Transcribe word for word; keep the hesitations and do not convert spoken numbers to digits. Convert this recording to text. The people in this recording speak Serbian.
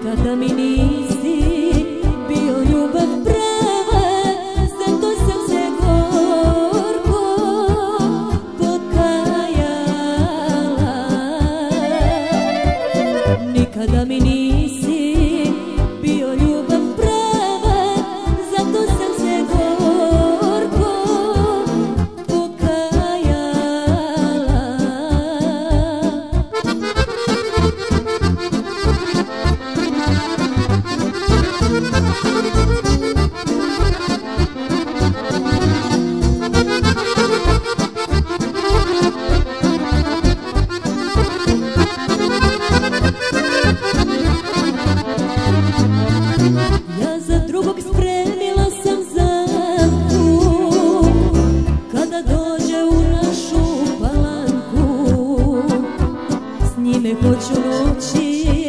Nikada mi nisi bio ljubav prava, zato sam se gorko pokajala. Nikada mi nisi bio ljubav prava, zato sam se gorko pokajala. Ja za drugog spremila sam zamku, kada dođe u našu palanku, s njime hoću noći